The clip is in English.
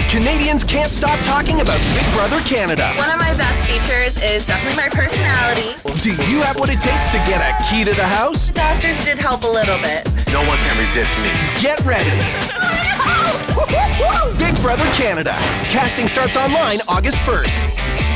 Canadians can't stop talking about Big Brother Canada. One of my best features is definitely my personality. Do you have what it takes to get a key to the house? The doctors did help a little bit. No one can resist me. Get ready. Big Brother Canada. Casting starts online August 1st.